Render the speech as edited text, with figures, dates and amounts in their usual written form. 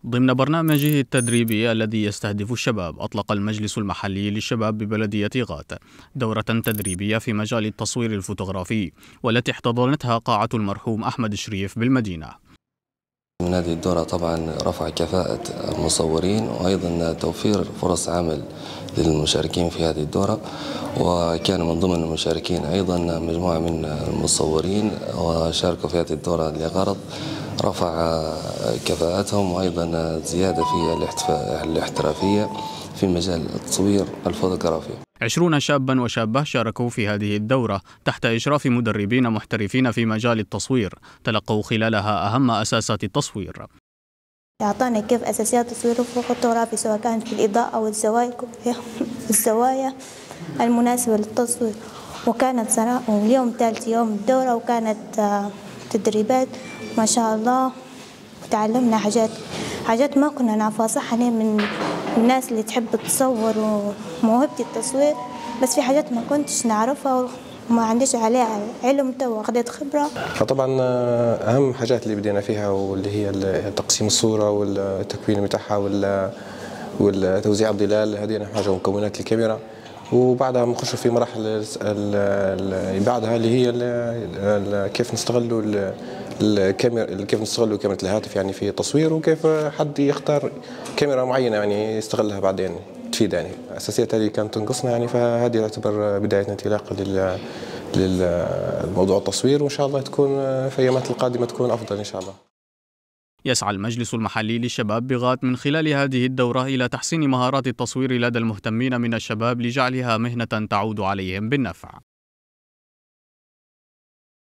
ضمن برنامجه التدريبي الذي يستهدف الشباب، أطلق المجلس المحلي للشباب ببلدية غات دورة تدريبية في مجال التصوير الفوتوغرافي، والتي احتضنتها قاعة المرحوم أحمد شريف بالمدينة. من هذه الدورة طبعا رفع كفاءة المصورين، وأيضا توفير فرص عمل للمشاركين في هذه الدورة. وكان من ضمن المشاركين أيضا مجموعة من المصورين، وشاركوا في هذه الدورة لغرض رفع كفاءتهم، وأيضا زيادة في الاحترافية في مجال التصوير الفوتوغرافي. 20 شابا وشابة شاركوا في هذه الدورة تحت إشراف مدربين محترفين في مجال التصوير، تلقوا خلالها أهم أساسات التصوير. أعطانا كيف أساسيات التصوير الفوتوغرافي، سواء كانت في الإضاءة أو الزوايا المناسبة للتصوير. وكانت اليوم ثالث يوم الدورة، وكانت تدريبات ما شاء الله، وتعلمنا حاجات ما كنا نعرفها. صح أنا من الناس اللي تحب تصور وموهبة التصوير، بس في حاجات ما كنتش نعرفها وما عنديش عليها علم، تو أخذت خبرة. فطبعا أهم حاجات اللي بدينا فيها واللي هي تقسيم الصورة والتكوين بتاعها والتوزيع الظلال، هذه حاجة ومكونات الكاميرا. وبعدها بنخش في مراحل بعدها اللي هي كيف نستغلوا الكاميرا، كيف نستغلوا كاميرا الهاتف يعني في تصوير، وكيف حد يختار كاميرا معينة يعني يستغلها بعدين تفيد. يعني الأساسيات اللي كانت تنقصنا يعني، فهذه تعتبر بداية انطلاق للموضوع التصوير، وإن شاء الله تكون في الأيامات القادمة تكون أفضل إن شاء الله. يسعى المجلس المحلي للشباب بغات من خلال هذه الدورة إلى تحسين مهارات التصوير لدى المهتمين من الشباب، لجعلها مهنة تعود عليهم بالنفع.